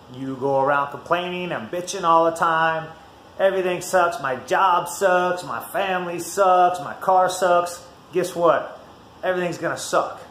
You go around complaining and bitching all the time. Everything sucks. My job sucks. My family sucks. My car sucks. Guess what? Everything's gonna suck.